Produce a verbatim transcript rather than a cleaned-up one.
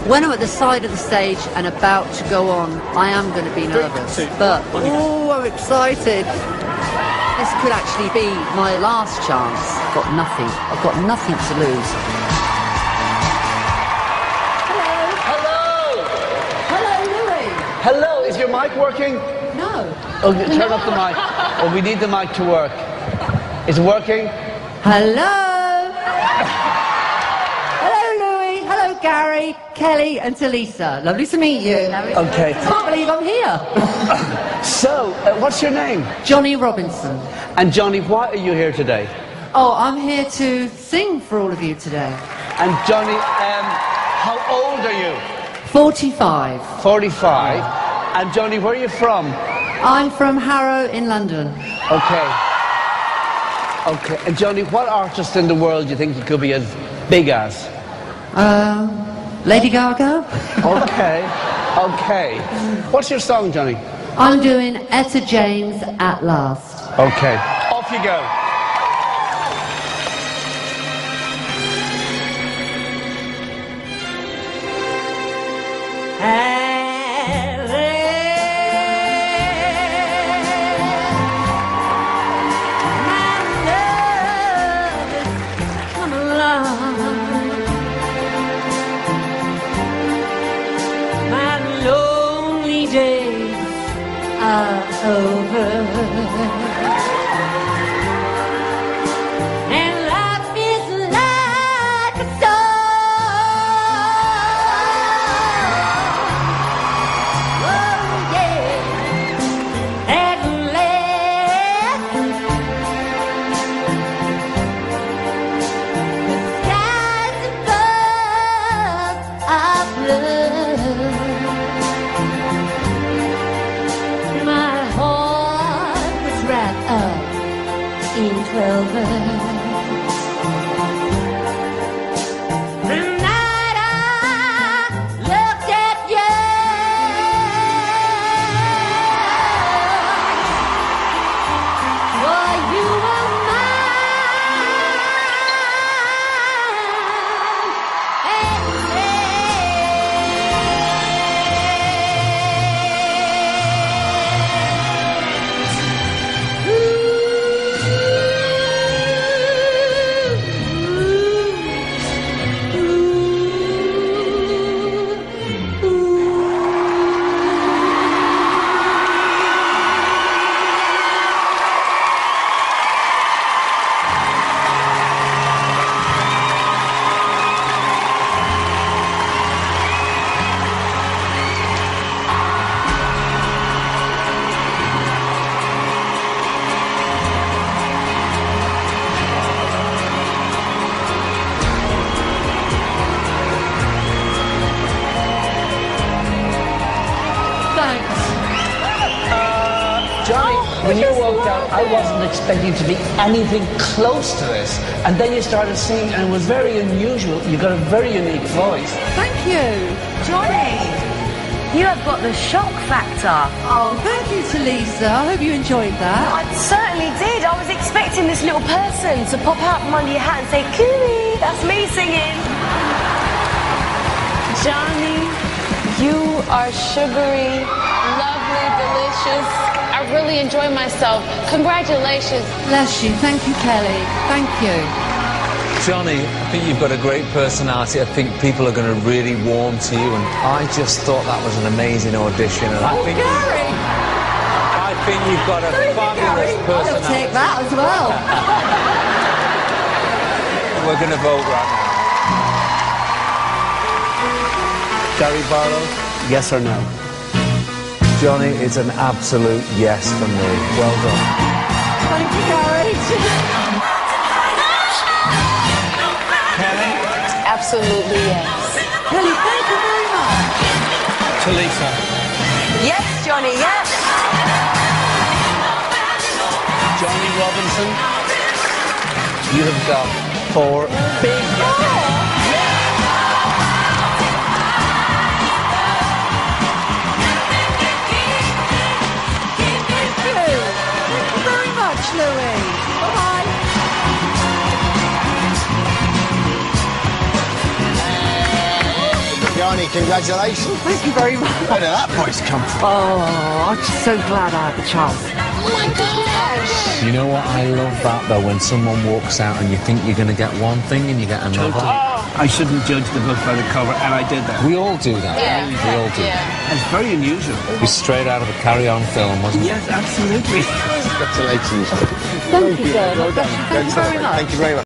When I'm at the side of the stage and about to go on, I am going to be nervous. But, oh, I'm excited. This could actually be my last chance. I've got nothing. I've got nothing to lose. Hello! Hello, Louis. Hello, is your mic working? No. Oh, turn up the mic. Oh, we need the mic to work. Is it working? Hello. Hello, Gary, Kelly and Talisa. Lovely to meet you. Okay. I can't believe I'm here. So, uh, what's your name? Johnny Robinson. And Johnny, why are you here today? Oh, I'm here to sing for all of you today. And Johnny, um, how old are you? forty-five. forty-five. And Johnny, where are you from? I'm from Harrow in London. Okay. Okay. And Johnny, what artist in the world do you think you could be as big as? Um, Lady Gaga. Okay. Okay. What's your song, Johnny? I'm doing Etta James At Last. Okay. Off you go. Over and life is like a song. Oh yeah, at last the skies above are blue. In clover, the night I looked at you, boy, you were When you walked out, I wasn't expecting to be anything close to this. And then you started singing, and it was very unusual. You got a very unique voice. Thank you. Johnny, you have got the shock factor. Oh, thank you, Talisa. I hope you enjoyed that. I certainly did. I was expecting this little person to pop out from under your hat and say, Cooey, that's me singing. Johnny, you are sugary, lovely, delicious. I really enjoy myself. Congratulations. Bless you. Thank you, Kelly. Thank you. Johnny, I think you've got a great personality. I think people are going to really warm to you, and I just thought that was an amazing audition. And I Oh, think Gary! I think you've got a fabulous I'll personality. take that as well. We're going to vote right now. Gary Barlow, yes or no? Johnny, it's an absolute yes from me. Well done. Thank you, Gary. Kelly? Absolutely yes. Kelly, thank you very much. Talisa. Yes, Johnny, yes. Johnny Robinson. You have got four big yeses. Louis. Bye-bye. Yanni, congratulations. Thank you very much. Where did that voice come from? Oh, I'm just so glad I had the chance. Oh my gosh! You know what I love that though, when someone walks out and you think you're going to get one thing and you get another. Totally. I shouldn't judge the book by the cover, and I did that. We all do that. Yeah. We all do. Yeah. It's very unusual. It was straight out of a Carry On film, wasn't it? Yes, absolutely. Congratulations. Thank you, sir. Thank you very much. Thank you very much.